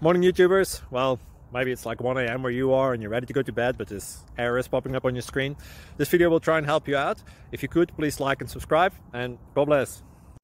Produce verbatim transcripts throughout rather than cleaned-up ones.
Morning YouTubers. Well, maybe it's like one A M where you are and you're ready to go to bed, but this error is popping up on your screen. This video will try and help you out. If you could, please like and subscribe, and God bless.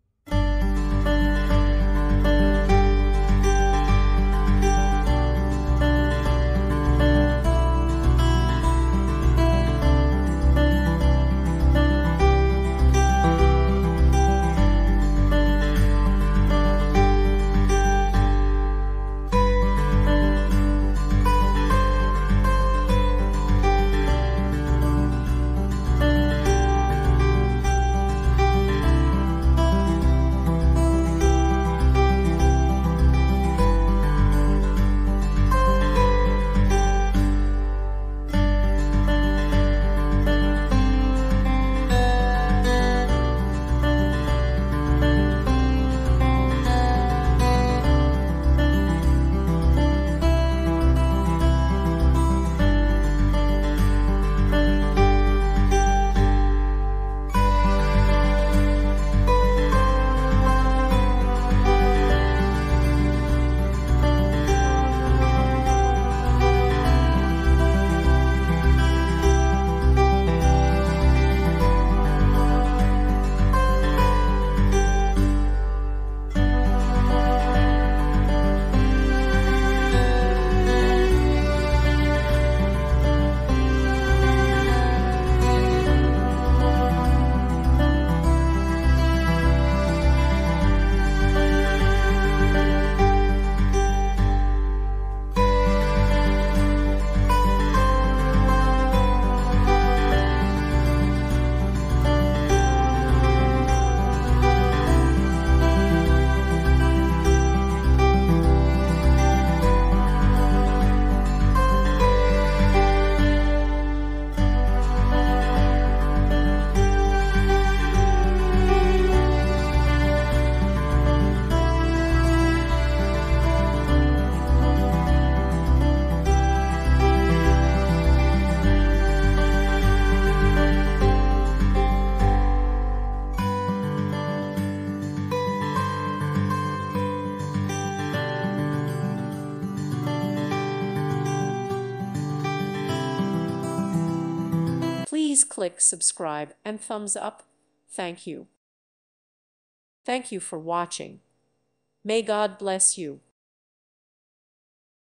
Please click subscribe and thumbs up. Thank you. Thank you for watching. May God bless you.